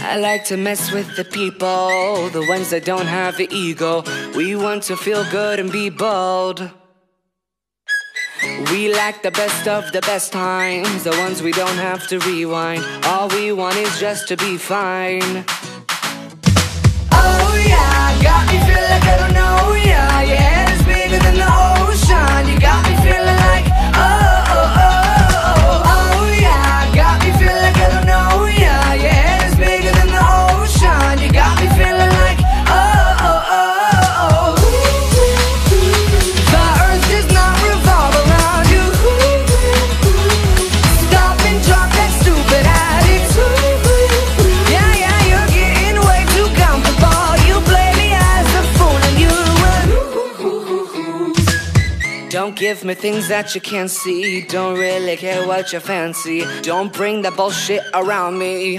I like to mess with the people, the ones that don't have an ego. We want to feel good and be bold. We like the best of the best times, the ones we don't have to rewind. All we want is just to be fine. Oh yeah, got me feeling like I don't know, yeah. Your head is bigger than the ocean. You got me feeling like, oh, oh, oh, oh, oh yeah, got me feeling like I don't know, yeah. Your head is bigger than the ocean. You got me feeling like, oh, oh, oh, oh. The earth does not revolve around you. Stop and drop that stupid attitude. Yeah, yeah, you're getting way too comfortable. You play me as a fool and you will. Don't give me things that you can't see. Don't really care what you fancy. Don't bring that bullshit around me.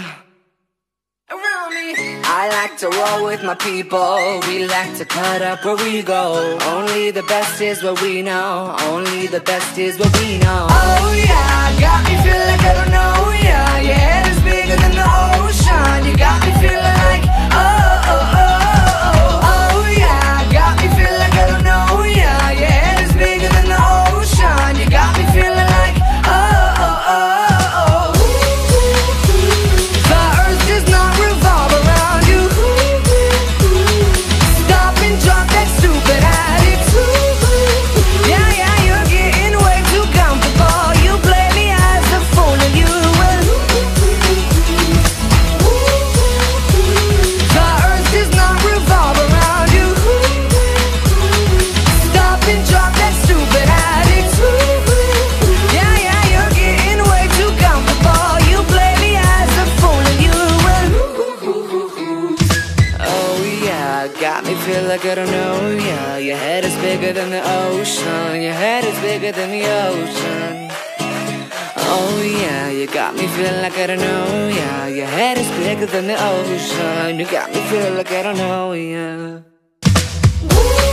I like to roll with my people. We like to cut up where we go. Only the best is what we know. Only the best is what we know. Oh yeah, got me feeling like I don't know, yeah. Your head is bigger than the ocean. You got me feeling like, oh, oh, oh, oh, oh yeah, got me feeling like I don't know, yeah. Your head is bigger than the ocean. You got me feeling like, oh, oh, oh, oh. The earth does not revolve around you. Stop and drop that stupid attitude. Yeah, yeah, you're getting way too comfortable. You play me as a fool and you will. The earth does not revolve around you. Stop and drop that stupid attitude. Yeah, yeah, you're getting way too comfortable. You play me as a fool and you will. Oh yeah, got me feel like I don't know, yeah. Your head is bigger than the ocean. Your head is bigger than the ocean. Oh yeah, you got me feeling like I don't know, yeah. Your head is bigger than the ocean. You got me feeling like I don't know, yeah.